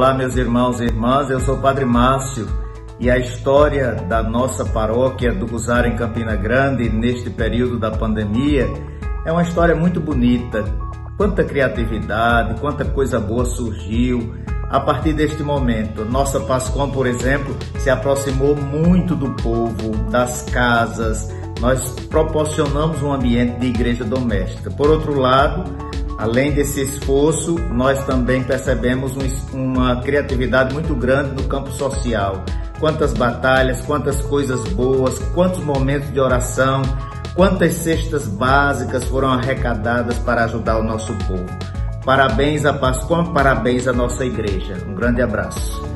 Olá, meus irmãos e irmãs, eu sou o Padre Márcio e a história da nossa paróquia do Rosário em Campina Grande neste período da pandemia é uma história muito bonita. Quanta criatividade, quanta coisa boa surgiu a partir deste momento. Nossa Pascom, por exemplo, se aproximou muito do povo, das casas. Nós proporcionamos um ambiente de igreja doméstica. Por outro lado, além desse esforço, nós também percebemos uma criatividade muito grande no campo social. Quantas batalhas, quantas coisas boas, quantos momentos de oração, quantas cestas básicas foram arrecadadas para ajudar o nosso povo. Parabéns à Pascom, parabéns à nossa igreja. Um grande abraço.